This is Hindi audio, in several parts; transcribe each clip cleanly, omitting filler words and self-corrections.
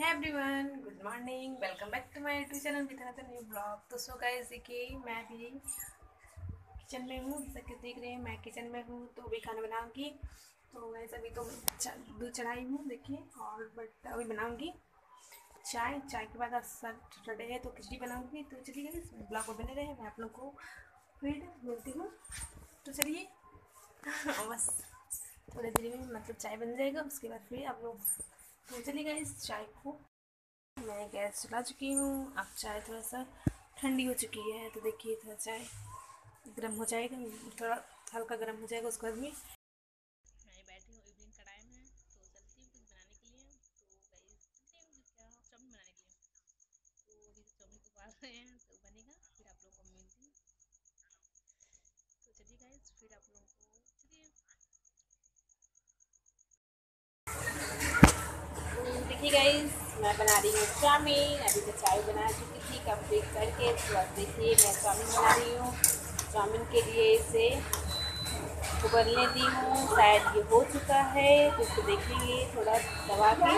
है everyone, good morning. Welcome back to my YouTube channel with another new blog. तो सो गाइस, देखिए मैं भी किचन में हूँ। जैसा कि देख रहे हैं मैं किचन में हूँ, तो अभी खाना बनाऊंगी। तो वैसे अभी तो दूध चढ़ाई हूँ देखिए, और बट अभी बनाऊंगी चाय। चाय के बाद आज सैटरडे है तो खिचड़ी बनाऊंगी। तो चलिए गाइस, ब्लॉग को बने रहे, मैं आप लोग को फिर मिलती हूँ। तो चलिए बस थोड़ी देर में मतलब चाय बन जाएगा, उसके बाद फिर आप लोग। तो चलिए गाइस, चाय को मैं गैस चला चुकी हूँ। अब चाय थोड़ा सा ठंडी हो चुकी है, तो देखिए थोड़ा चाय गर्म हो जाएगा, थोड़ा हल्का गर्म हो जाएगा, उसके बाद में मैं बैठी हूँ इवनिंग का टाइम है, तो चलती हूँ कुछ बनाने के लिए। तो गाइस चलती हूँ क्या चाउमीन बनाने के लिए। तो अभी चाउमीन उबाल रहे हैं, तो बनेगा फिर आप लोगों को मिलती हूँ। तो चलिए गाइस, फिर आप लोगों को चलिए। देखिए गाइस, मैं बना रही हूँ चाउमीन। अभी तो चाय बना चुकी थी कंप्लीट करके, तो अब देखिए मैं चाउमीन बना रही हूँ। चाउमीन के लिए इसे उबलने दी हूँ, शायद ये हो चुका है, तो इसको देखेंगे थोड़ा दबा के।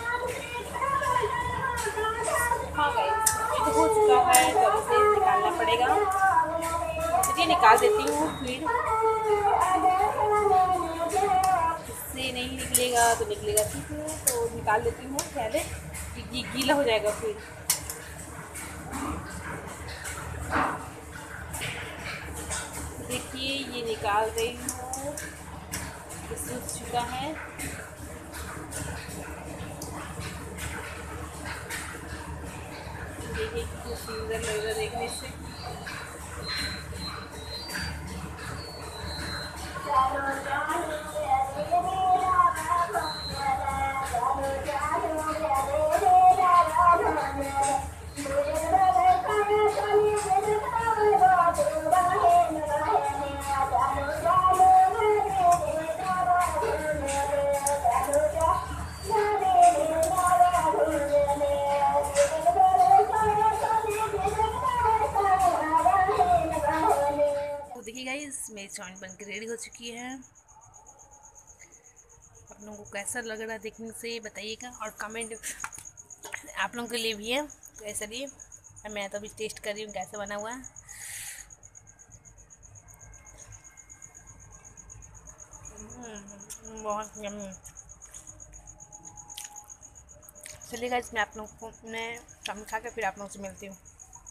हाँ गाइस, ये तो हो चुका है, तो अब इसे निकालना पड़ेगा। चलिए निकाल देती हूँ फिर। इससे नहीं निकलेगा तो निकलेगा, ठीक है, तो निकाल देती हूँ पहले, कि गीला हो जाएगा फिर। देखिए ये निकाल रही हूँ, ये सूख चुका है। देखिए कितना सुंदर लग रहा है देखने से। तो देखिए गाइस, मेरी चाउमीन बन के रेडी हो चुकी है। आप लोगों को कैसा लग रहा है देखने से बताइएगा, और कमेंट आप लोगों के लिए भी है, तो ऐसा लिए मैं तो अभी टेस्ट कर रही हूँ कैसा बना हुआ है। बहुत यम्मी। चलिए गाइस, मैं आप लोगों को मैं चाउमीन खा के फिर आप लोगों से मिलती हूँ।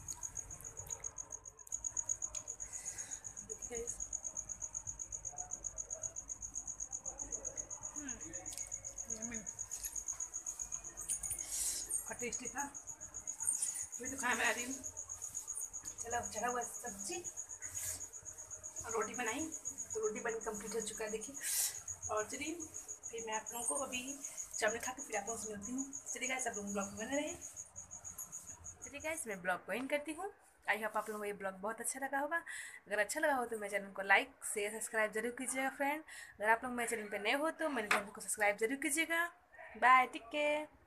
और टेस्टी था, अभी तो खाना बना रही हूँ। चला चढ़ा हुआ सब्जी और रोटी बनाई, तो रोटी बन कंप्लीट हो चुका है देखिए। और चलिए फिर मैं आप लोगों को अभी चावल खा के फिर आप लोगों से मिलती हूँ। चलिए गाइस, आप लोग ब्लॉग में बने रहे। चलिए गाइस, मैं ब्लॉग को एंड करती हूँ। आई होप आप लोगों को ये ब्लॉग बहुत अच्छा लगा होगा। अगर अच्छा लगा हो तो मेरे चैनल को लाइक शेयर सब्सक्राइब जरूर कीजिएगा फ्रेंड। अगर आप लोग मेरे चैनल पर नए हो तो मेरे चैनल को सब्सक्राइब जरूर कीजिएगा। Bye, take care.